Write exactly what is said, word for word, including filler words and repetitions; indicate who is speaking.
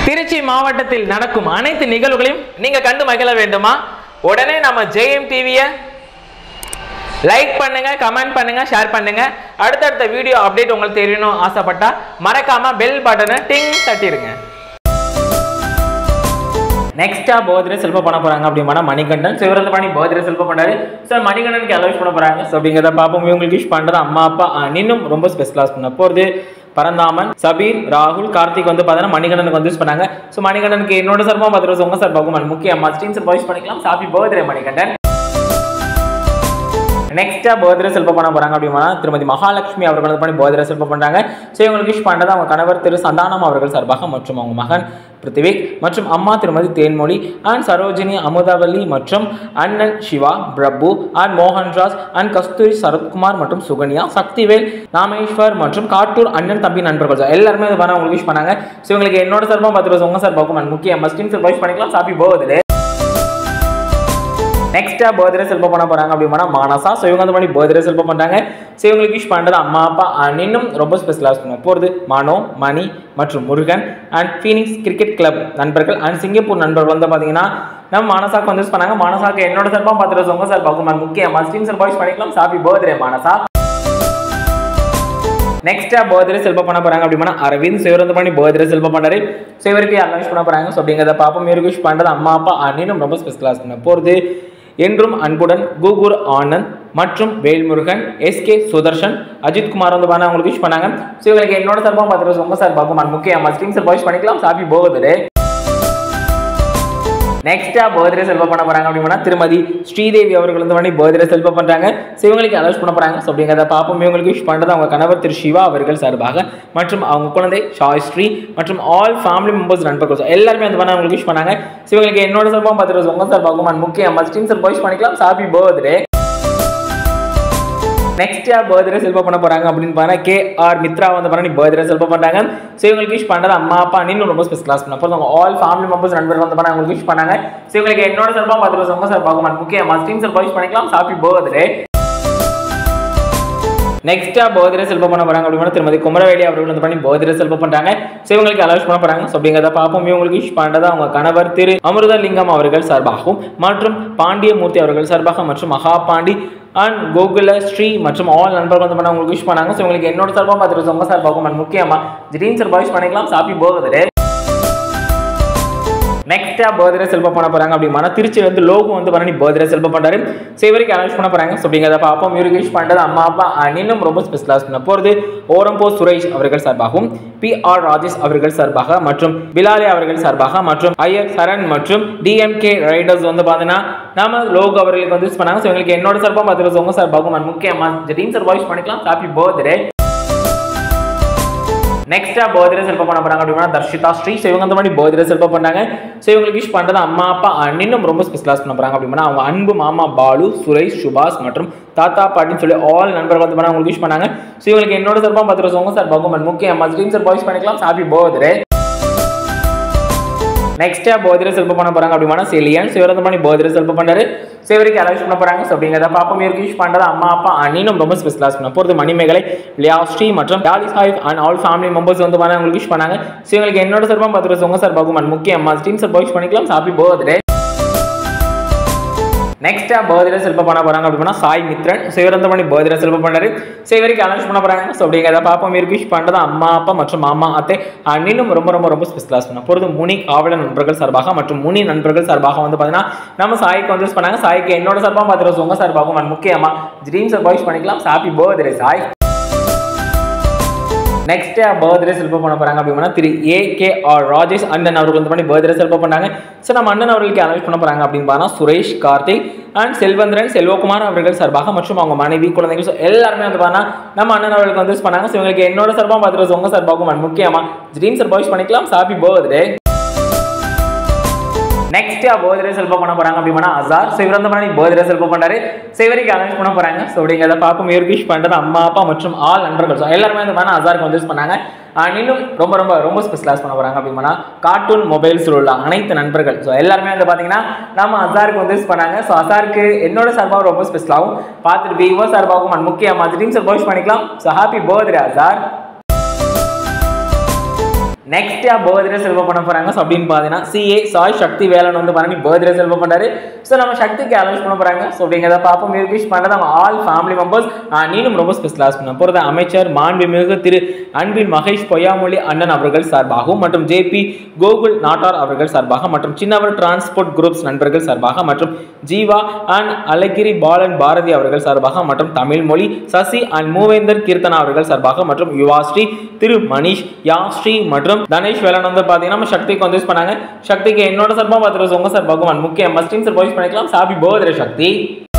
Speaker 1: திருச்சி மாவட்டத்தில் நடக்கும் அனைத்து நிகழ்வுகளையும் நீங்க கண்டு மகிழ வேண்டுமா? உடனே நம்ம ஜேஎம் டிவியை லைக் பண்ணுங்க, கமெண்ட் பண்ணுங்க, ஷேர் பண்ணுங்க. அடுத்தடுத்த வீடியோ அப்டேட் உங்களுக்கு தெரியணும் ஆசைப்பட்டா மறக்காம பெல் பட்டனை டிங் தட்டிடுங்க. நெக்ஸ்டா பர்த்டே செல்ஃபா பண்ண போறாங்க அப்படின்னா மணிகண்டன் சிவரந்த பண்ணி பர்த்டே செல்ஃபா பண்ணாரு. சார் மணிகண்டனுக்கு அலோஸ் பண்ண போறாங்க. ஸோ அப்படிங்கிறத பார்ப்போம். இவங்களுக்கு விஷ் பண்றது அம்மா அப்பா இன்னும் ரொம்ப ஸ்பெஷலாக பண்ண போகிறது பரந்தாமன், சபீர், ராகுல், கார்த்திக் வந்து பார்த்தீங்கன்னா மணிகண்டனுக்கு வந்து யூஸ் பண்ணாங்க. ஸோ மணிகண்டனுக்கு என்னோட சார்பாக பார்த்துட்டு உங்க சார் பார்க்கும் முக்கிய அம்மா ஸ்டீம் சார் வாய்ஸ் பண்ணிக்கலாம். Happy birthday Manikandan. நெக்ஸ்டா பர்த்டே செல்ஃபா பண்ண போறாங்க அப்படின்னா திருமதி மகாலட்சுமி அவர்கள் வந்து பண்ணி பர்த்டே செல்ஃபா பண்றாங்க. ஸோ இவங்களுக்கு விஷ் பண்றது அவங்க கணவர் திரு சந்தானம் அவர்கள் சார்பாக மற்றும் அவங்க மகன் பிருத்திவிக் மற்றும் அம்மா திருமதி தேன்மொழி அண்ட் சரோஜினி, அமுதாவல்லி மற்றும் அண்ணன் சிவா, பிரபு அண்ட் மோகன்ராஜ் அண்ட் கஸ்தூரி, சரத்குமார் மற்றும் சுகன்யா, சக்திவேல், ராமேஸ்வர் மற்றும் காட்டூர் அண்ணன் தம்பி நண்பர்கள் எல்லாருமே இது பண்ண உங்களுக்கு விஷ் பண்ணாங்க. ஸோ இவங்களுக்கு என்னோட சார்பாக பத்து உங்க சார் பார்க்கும் முக்கிய மஸ்டின் சார் விஷ் பண்ணிக்கலாம். Happy birthday. நெக்ஸ்டா பர்த்டே செல்ஃபா பண்ண போறாங்க அப்படின்னா மானசா. ஸோ இவங்க வந்து பண்ணி பர்த்டே செல்ஃபா பண்றாங்க. ஸோ இவங்களுக்கு விஷ் பண்றது அம்மா அப்பா இன்னும் ரொம்ப ஸ்பெஷலாக பண்ண போகிறது மனோ, மணி மற்றும் Murugan and Phoenix cricket club நண்பர்கள் அண்ட் சிங்கப்பூர் நண்பர்கள் வந்து பார்த்தீங்கன்னா நம்ம மானசாக்கு வந்து பண்ணாங்க. மானசாக்கு என்னோட சார்பாக பார்த்துட்டு உங்க சார் பார்க்கும் முக்கிய மஸ்டின் சார் வாய்ஸ் பண்ணிக்கலாம். Happy birthday Manasa. நெக்ஸ்டா பர்த்டே செல்ஃபா பண்ண போறாங்க அப்படின்னா அரவிந்த் சிவரந்த பண்ணி பர்த்டே செல்ஃபா பண்ணாரு. ஸோ இவருக்கு அனௌன்ஸ் பண்ண போறாங்க. ஸோ அப்படிங்கிறத பார்ப்போம். இவருக்கு விஷ் பண்றது அம்மா அப்பா இன்னும் ரொம்ப ஸ்பெஷலாக பண்ண போகிறது என்றும் அன்புடன் கூகுர் ஆனந்த் மற்றும் வேல்முருகன், எஸ் கே சுதர்ஷன், அஜித் குமார் வந்து பண்ண அவங்களுக்கு விஷ் பண்ணாங்க. ஸோ இவங்களுக்கு என்னோட சார்பாக பார்த்துட்டு உங்க சார் பார்க்கும் முக்கிய ஸ்டீம் சார் வாய்ஸ் பண்ணிக்கலாம். Happy birthday. நெக்ஸ்டா பர்த்டே செல்ஃபா பண்ண போறாங்க அப்படின்னா திருமதி ஸ்ரீதேவி அவர்கள் வந்து பண்ணி பர்த்டே செல்ஃபா பண்றாங்க. ஸோ இவங்களுக்கு அலோஸ் பண்ண போறாங்க. ஸோ அப்படிங்கிறத பார்ப்போம். இவங்களுக்கு விஷ் பண்றது அவங்க கணவர் திரு சிவா அவர்கள் சார்பாக மற்றும் அவங்க குழந்தை சாய்ஸ்ரீ மற்றும் ஆல் ஃபேமிலி மெம்பர்ஸ் நண்பர்கள் எல்லாருமே வந்து பண்ண அவங்களுக்கு விஷ் பண்ணாங்க. ஸோ இவங்களுக்கு என்னோட சார்பாக பார்த்துட்டு உங்க சார் பார்க்கும் முக்கிய ஸ்டீம் சார் வாய்ஸ் பண்ணிக்கலாம். Happy birthday. நெக்ஸ்டா பர்த்டே செல்ஃபா பண்ண போறாங்க அப்படின்னு பார்த்தா கே ஆர் மித்ரா வந்து பண்ணி பர்த்டே செல்ஃபா பண்றாங்க. ஸோ இவங்களுக்கு விஷ் பண்றது அம்மா அப்பா இன்னும் ரொம்ப ஸ்பெஷலாக பண்ண போகிறது அவங்க ஆல் ஃபேமிலி மெம்பர்ஸ் நண்பர்கள் வந்து பண்ண அவங்களுக்கு விஷ் பண்ணாங்க. ஸோ இவங்களுக்கு என்னோட சார்பாக பார்த்துட்டு உங்க சார் பார்க்கும் முக்கிய ஸ்டீம் சார் வாய்ஸ் பண்ணிக்கலாம். Happy birthday. நெக்ஸ்டா பர்த்டே செல்ஃபா பண்ண போறாங்க அப்படின்னா திருமதி குமரவேலி அவர்கள் வந்து பண்ணி பர்த்டே செல்ஃபா பண்றாங்க. ஸோ இவங்களுக்கு அலோஸ் பண்ண போறாங்க. ஸோ அப்படிங்கிறத பார்ப்போம். இவங்களுக்கு விஷ் பண்றது அவங்க கணவர் திரு அமிர்தலிங்கம் அவர்கள் சார்பாகவும் மற்றும் பாண்டியமூர்த்தி அவர்கள் சார்பாக மற்றும் மகா பாண்டி அண்ட் கோகுல ஸ்ரீ மற்றும் ஆல் நண்பர்கள் வந்து பண்ண உங்களுக்கு விஷ் பண்ணாங்க. ஸோ உங்களுக்கு என்னோட சார்பாக பார்த்துட்டு உங்க சார் பார்க்கும் முக்கியமா ஜிரீன் சார் வாய்ஸ் பண்ணிக்கலாம். Happy birthday. நெக்ஸ்டா பர்த்டே செல்ஃபா பண்ண போறாங்க அப்படின்னா திருச்சி வந்து லோகு வந்து பண்ணி பர்த்டே செல்ஃபா பண்றாரு. ஸோ இவருக்கு அனௌன்ஸ் பண்ண போறாங்க. ஸோ அப்படிங்கிறத பார்ப்போம். இவருக்கு விஷ் பண்றது அம்மா அப்பா இன்னும் ரொம்ப ஸ்பெஷலாக பண்ண போகிறது ஓரம்போ சுரேஷ் அவர்கள் சார்பாகவும் பி ஆர் ராஜேஷ் அவர்கள் சார்பாக மற்றும் பிலாலி அவர்கள் சார்பாக மற்றும் ஐயர் சரண் மற்றும் டிஎம்கே ரைடர்ஸ் வந்து பார்த்தீங்கன்னா நாம லோகு அவர்களுக்கு வந்து யூஸ் பண்ணாங்க. ஸோ எங்களுக்கு என்னோட சார்பாக பார்த்துட்டு உங்க சார் பார்க்கும் முக்கியமா ஜெடீன் சார் வாய்ஸ் பண்ணிக்கலாம். Happy birthday. நெக்ஸ்டா பர்த்டே செல்ஃபா பண்ண போறாங்க அப்படின்னா தர்ஷிதா ஸ்ரீ. ஸோ இவங்க அந்த மாதிரி பர்த்டே செல்ஃபா பண்ணாங்க. ஸோ இவங்களுக்கு விஷ் பண்றது அம்மா அப்பா இன்னும் ரொம்ப ஸ்பெஷலாக பண்ண போறாங்க அப்படின்னா அவங்க அன்பு மாமா பாலு, சுரேஷ், சுபாஷ் மற்றும் தாத்தா பாட்டின்னு சொல்லி ஆல் நண்பர்கள் வந்து பண்ண அவங்களுக்கு விஷ் பண்ணாங்க. ஸோ இவங்களுக்கு என்னோட சார்பாக பார்த்துட்டு உங்க சார் பார்க்கும் முக்கிய ஸ்டீம் சார் வாய்ஸ் பண்ணிக்கலாம். Happy birthday. நெக்ஸ்டா பர்த்டே செல்ஃபா பண்ண போறாங்க அப்படின்னா செலியன் சிவரந்த பண்ணி பர்த்டே செல்ஃபா பண்ணாரு. ஸோ இவருக்கு அலோஸ் பண்ண போறாங்க. ஸோ அப்படிங்கிறத பார்ப்போம். இவருக்கு விஷ் பண்றது அம்மா அப்பா இன்னும் ரொம்ப ஸ்பெஷலாக பண்ண போகிறது மணிமேகலை, லியாஸ்ரீ மற்றும் Dolly Sahib and all family members வந்து பண்ண அவங்களுக்கு விஷ் பண்ணாங்க. ஸோ இவங்களுக்கு என்னோட சார்பாக பார்த்துட்டு உங்க சார் பார்க்கும் முக்கிய ஸ்டீம் சார் வாய்ஸ் பண்ணிக்கலாம். Happy birthday. நெக்ஸ்டா பர்த்டே செல்ஃபா பண்ண போறாங்க அப்படின்னா சாய் மித்ரன் சிவரந்த பண்ணி பர்த்டே செல்ஃபா பண்ணாரு. ஸோ இவருக்கு அனௌன்ஸ் பண்ண போறாங்க. ஸோ அப்படிங்கிறத பார்ப்போம். இவருக்கு விஷ் பண்றது அம்மா அப்பா மற்றும் மாமா அத்தை இன்னும் ரொம்ப ரொம்ப ரொம்ப ஸ்பெஷலாக பண்ண போகிறது முனி காவலன் நண்பர்கள் சார்பாக மற்றும் முனி நண்பர்கள் சார்பாக வந்து பார்த்தீங்கன்னா நம்ம சாய்க்கு வந்து பண்ணாங்க. சாய்க்கு என்னோட சார்பாக பார்த்துட்டு உங்க சார் பார்க்கும் முக்கியமா ட்ரீம் சார் வாய்ஸ் பண்ணிக்கலாம். Happy birthday Sai. நெக்ஸ்டா பர்த்டே செல்ஃபா பண்ண போறாங்க அப்படின்னா திரு ஏ கே ஆர் ராஜேஷ் அண்ணன் அவர்கள் வந்து பண்ணி பர்த்டே செல்ஃபா பண்ணாங்க. ஸோ நம்ம அண்ணன் அவர்களுக்கு அனௌன்ஸ் பண்ண போறாங்க அப்படின்னு பார்த்தா சுரேஷ், கார்த்திக் அண்ட் செல்வந்திரன், செல்வகுமார் அவர்கள் சார்பாக மற்றும் அவங்க மனைவி, குழந்தைகள் ஸோ எல்லாருமே வந்து பார்த்தா நம்ம அண்ணன் அவர்களுக்கு வந்து பண்ணாங்க. ஸோ இவங்களுக்கு என்னோட சார்பாக பார்த்துட்டு உங்க சார் பார்க்கும் முக்கியமா ட்ரீம் சார் வாய்ஸ் பண்ணிக்கலாம். Happy birthday. நெக்ஸ்டா பர்த்டே செல்ஃபா பண்ண போறாங்க அப்படின்னா அசார். ஸோ இவர் வந்து பண்ணி பர்த்டே செல்ஃபா பண்ணாரு. ஸோ இவருக்கு அனௌன்ஸ் பண்ண போறாங்க. ஸோ அப்படிங்கிறத பார்ப்போம். இவருக்கு விஷ் பண்றது அம்மா அப்பா மற்றும் ஆல் நண்பர்கள் ஸோ எல்லாருமே வந்து பண்ண அசாருக்கு வந்து யூஸ் பண்ணாங்க. இன்னும் ரொம்ப ரொம்ப ரொம்ப ஸ்பெஷலாக பண்ண போறாங்க அப்படின்னா கார்ட்டூன் மொபைல்ஸ் உள்ள அனைத்து நண்பர்கள் ஸோ எல்லாருமே வந்து பார்த்தீங்கன்னா நம்ம அசாருக்கு வந்து யூஸ் பண்ணாங்க. ஸோ அசாருக்கு என்னோட சார்பாக ரொம்ப ஸ்பெஷலாகவும் பார்த்துட்டு பிஓ சார்பாகவும் முக்கியமாக ட்ரீம் சார் வாய்ஸ் பண்ணிக்கலாம். So happy birthday Azhar. Next யா பர்த்டே செல்வ பண்ண போறாங்க. ஸோ அப்படின்னு பார்த்தீங்கன்னா சிஏ சாய் சக்தி வேலன் வந்து பண்ணி பர்த்டே செல்வ பண்ணாரு. ஸோ நம்ம சக்திக்கு அலௌன்ஸ் பண்ண போறாங்க. ஸோ அப்படிங்கிறத பார்ப்போம். விஷ் பண்ணுறது அவங்க ஆல் ஃபேமிலி மெம்பர்ஸ். நீனும் ரொம்ப ஸ்பெஷலாக பண்ண போகிறது அமைச்சர் மாண்புமிகு திரு அன்பின் மகேஷ் பொய்யாமொழி அண்ணன் அவர்கள் சார்பாகவும் மற்றும் ஜே பி கோகுல் நாட்டார் அவர்கள் சார்பாக மற்றும் சின்னவர் டிரான்ஸ்போர்ட் குரூப்ஸ் நண்பர்கள் சார்பாக மற்றும் ஜீவா அண்ட் அழகிரி பாலன் பாரதி அவர்கள் சார்பாக மற்றும் தமிழ்மொழி சசி அண்ட் மூவேந்தர் கீர்த்தனா அவர்கள் சார்பாக மற்றும் யுவாஸ்ரீ திரு மணிஷ் யாஸ்ரீ மற்றும் தனேஷ் வேலன் வந்து பாத்தீங்கன்னா நம்ம சக்திக்கு வந்து பண்ணாங்க. சக்திக்கு என்னோட சார்பாக பார்த்துட்டு உங்க சார்பாகவும் முக்கிய மஸ்டிங் சார் வாய்ஸ் பண்ணிக்கலாம். ஹாப்பி பர்த்டே சக்தி.